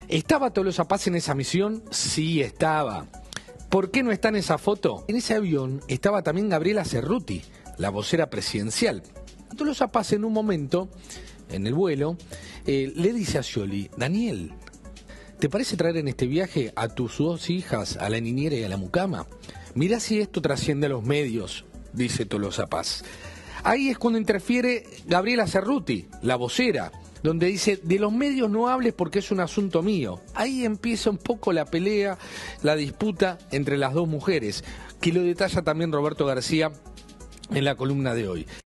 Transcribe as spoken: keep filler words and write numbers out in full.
¿Estaba Tolosa Paz en esa misión? Sí, estaba. ¿Por qué no está en esa foto? En ese avión estaba también Gabriela Cerruti, la vocera presidencial. Tolosa Paz en un momento, en el vuelo, eh, le dice a Scioli: Daniel, ¿te parece traer en este viaje a tus dos hijas, a la niñera y a la mucama? Mirá si esto trasciende a los medios, dice Tolosa Paz. Ahí es cuando interfiere Gabriela Cerruti, la vocera, donde dice: de los medios no hables porque es un asunto mío. Ahí empieza un poco la pelea, la disputa entre las dos mujeres, que lo detalla también Roberto García en la columna de hoy.